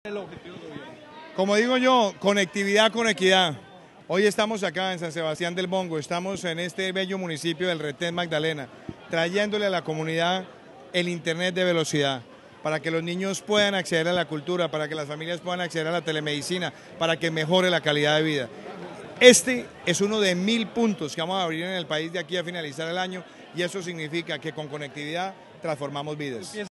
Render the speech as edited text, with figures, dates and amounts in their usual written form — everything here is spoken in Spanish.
el objetivo del gobierno? Como digo yo, conectividad con equidad. Hoy estamos acá en San Sebastián del Bongo, estamos en este bello municipio del Retén Magdalena, trayéndole a la comunidad el internet de velocidad, para que los niños puedan acceder a la cultura, para que las familias puedan acceder a la telemedicina, para que mejore la calidad de vida. Este es uno de 1000 puntos que vamos a abrir en el país de aquí a finalizar el año, y eso significa que con conectividad transformamos vidas.